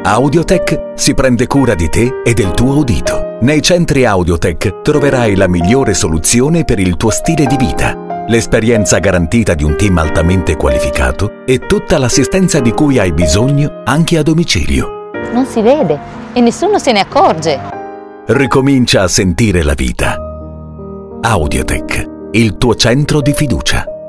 Audiotech si prende cura di te e del tuo udito. Nei centri Audiotech troverai la migliore soluzione per il tuo stile di vita, l'esperienza garantita di un team altamente qualificato e tutta l'assistenza di cui hai bisogno anche a domicilio. Non si vede e nessuno se ne accorge. Ricomincia a sentire la vita. Audiotech, il tuo centro di fiducia.